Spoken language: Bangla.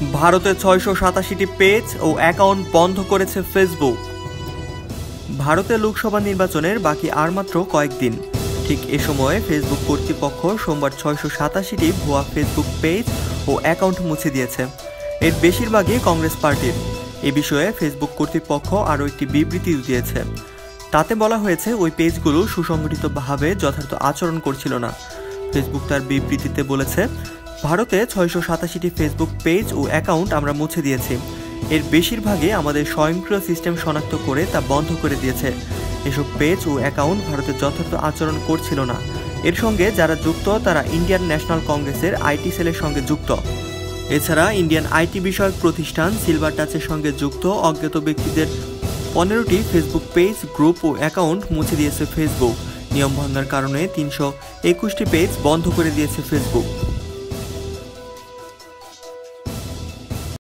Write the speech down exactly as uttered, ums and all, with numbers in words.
ভারতে ছয়শো সাতাশিটি পেজ ও অ্যাকাউন্ট বন্ধ করেছে ফেসবুক। ভারতে লোকসভা নির্বাচনের বাকি আর মাত্র কয়েকদিন। ঠিক এ সময়ে ফেসবুক কর্তৃপক্ষ সোমবার ছয়শো সাতাশিটি ভুয়া ফেসবুক পেজ ও অ্যাকাউন্ট মুছে দিয়েছে। এর বেশিরভাগই কংগ্রেস পার্টির। এ বিষয়ে ফেসবুক কর্তৃপক্ষ আরও একটি বিবৃতি দিয়েছে। তাতে বলা হয়েছে ওই পেজগুলো সুসংগঠিতভাবে যথার্থ আচরণ করছিল না। ফেসবুক তার বিবৃতিতে বলেছে, ভারতে ছয়শো সাতাশিটি ফেসবুক পেজ ও অ্যাকাউন্ট আমরা মুছে দিয়েছি। এর বেশিরভাগই আমাদের স্বয়ংক্রিয় সিস্টেম শনাক্ত করে তা বন্ধ করে দিয়েছে। এসব পেজ ও অ্যাকাউন্ট ভারতে যথার্থ আচরণ করছিল না। এর সঙ্গে যারা যুক্ত তারা ইন্ডিয়ান ন্যাশনাল কংগ্রেসের আইটি সেলের সঙ্গে যুক্ত। এছাড়া ইন্ডিয়ান আইটি বিষয়ক প্রতিষ্ঠান সিলভার টাচের সঙ্গে যুক্ত অজ্ঞাত ব্যক্তিদের পনেরোটি ফেসবুক পেজ, গ্রুপ ও অ্যাকাউন্ট মুছে দিয়েছে ফেসবুক। নিয়ম ভাঙার কারণে তিনশো একুশটি পেজ বন্ধ করে দিয়েছে ফেসবুক।